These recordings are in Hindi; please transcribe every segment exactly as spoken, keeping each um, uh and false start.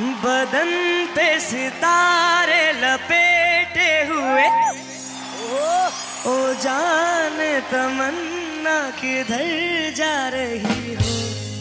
बदन पे सितारे लपेटे हुए, ओ जान तमन्ना किधर जा रही हो।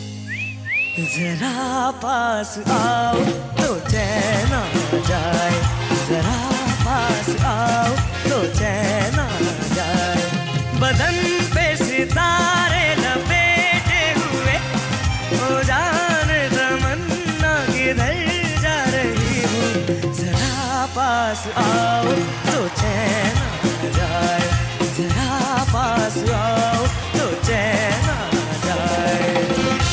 जरा पास आओ तो चैन आ जाए, जरा पास आओ तो चैन आ जाए। बदन पे सितारे लपेटे हुए, ओ जान तमन्ना किधर जा रही हो। जरा पास आओ तो चैन आ जाए, जरा पास आओ तो चैन आ जाए।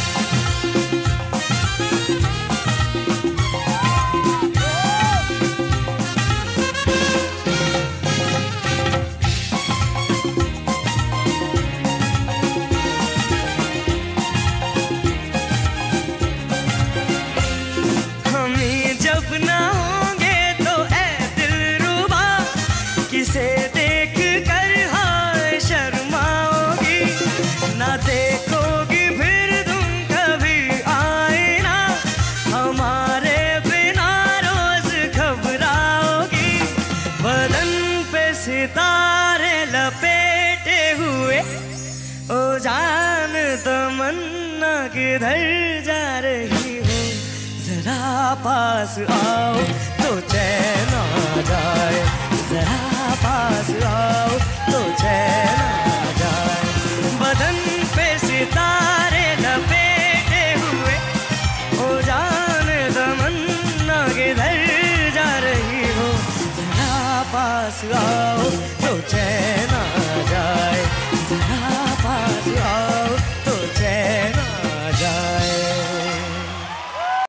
किसे देख कर हाय शर्माओगी, ना देखोगी फिर तुम कभी आईना, हमारे बिना रोज घबराओगी। बदन पे सितारे लपेटे हुए, ओ जान तमन्ना किधर जा रही हो। जरा पास आओ तो चैन आ जाए, जरा पास आओ तो चैन आ जाए। बदन पे सितारे लपेटे हुए, ओ जान तमन्ना किधर जा रही हो। जरा पास आओ तो चैन